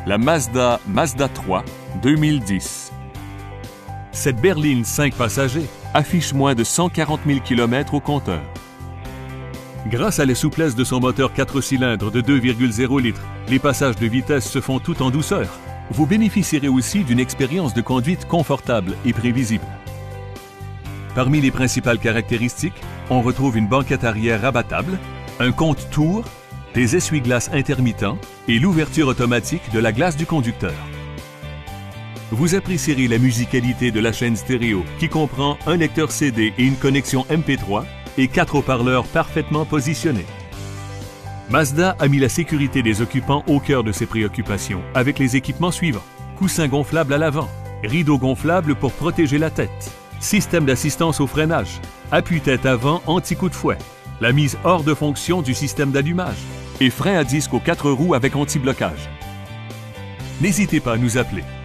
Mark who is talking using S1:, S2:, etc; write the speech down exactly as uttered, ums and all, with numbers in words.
S1: la Mazda Mazda trois deux mille dix. Cette berline cinq passagers affiche moins de cent quarante mille kilomètres au compteur. Grâce à la souplesse de son moteur quatre cylindres de deux virgule zéro litres, les passages de vitesse se font tout en douceur. Vous bénéficierez aussi d'une expérience de conduite confortable et prévisible. Parmi les principales caractéristiques, on retrouve une banquette arrière rabattable, un compte-tours, des essuie-glaces intermittents et l'ouverture automatique de la glace du conducteur. Vous apprécierez la musicalité de la chaîne stéréo qui comprend un lecteur C D et une connexion M P trois et quatre haut-parleurs parfaitement positionnés. Mazda a mis la sécurité des occupants au cœur de ses préoccupations avec les équipements suivants: coussins gonflables à l'avant, rideaux gonflables pour protéger la tête, système d'assistance au freinage, appuie-tête avant anti-coup de fouet, la mise hors de fonction du système d'allumage et frein à disque aux quatre roues avec anti-blocage. N'hésitez pas à nous appeler.